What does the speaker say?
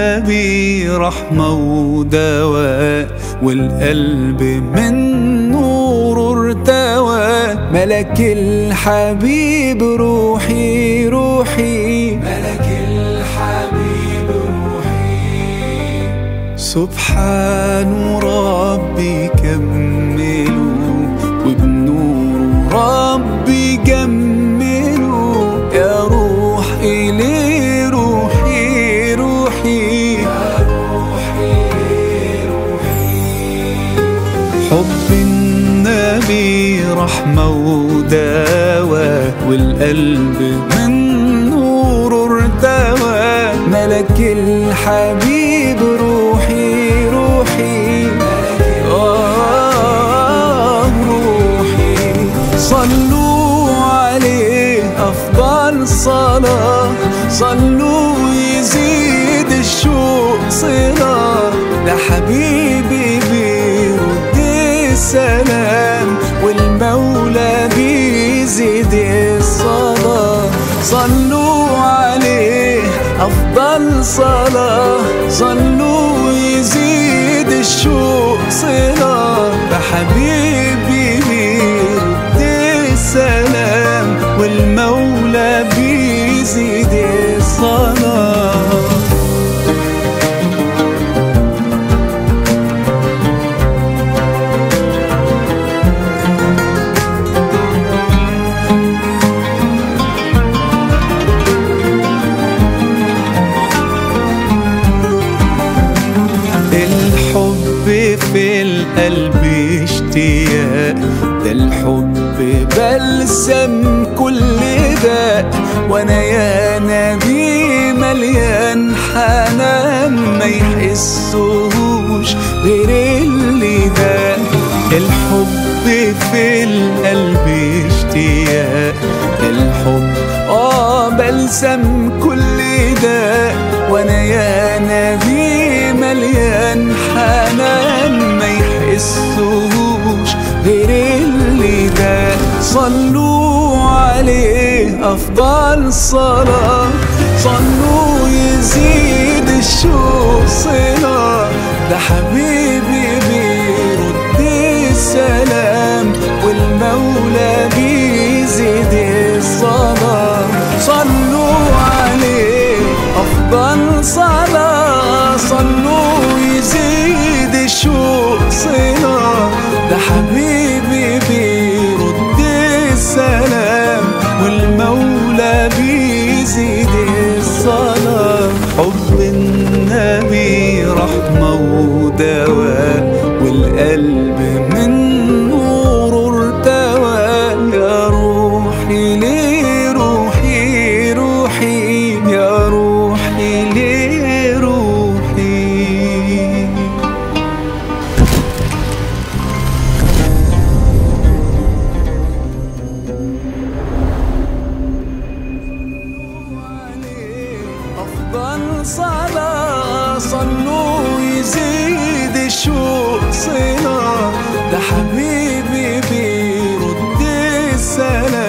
النبي رحمة ودواء، والقلب من نوره ارتوى. ملك الحبيب روحي روحي، ملك الحبيب روحي. سبحان ربي كملوا، وبنور ربي جملوا. يا روحي ليه روحي روحي، يا روحي ليه روحي. حب النبي رحمة ودواء، والقلب من نوره ارتوى. ملك الحبيب روحي روحي، روحي. صلوا عليه أفضل صلاة، صلوا يزيد الشوق صلاة. ده حبيبي بيرد السلام، والمولى بيزيد الصلاة. صلوا عليه أفضل صلاة، صلوا يزيد الشوق صلاة. ده حبيبي بيرد السلام، والمولى بيزيد الصلاة. الحب في القلب اشتياق، ده الحب بلسم كل داء. وانا يا نبي مليان حنان، ما يحسوش غير اللي ده. الحب في القلب اشتياق، ده الحب بلسم كل داء. وانا يا نبي مليان حنان، ما يحسوش غير اللي ده. صلوا عليه أفضل صلاة، صلوا يزيد الشوق صلاة. ده حبيبي بيرد السلام، والمولى بيزيد الصلاة. صلوا عليه أفضل صلاة، صلوا يزيد الشوق صلاة. ده حبيبي بيرد السلام، والمولى بيزيد الصلاة. حب النبي رحمة ودواء، والقلب من نوره ارتوى. يا روحي ليه روحي روحي، يا روحي ليه روحي. أفضل صلاة، صلوا يزيد الشوق صلاة. ده حبيبي بيرد السلام،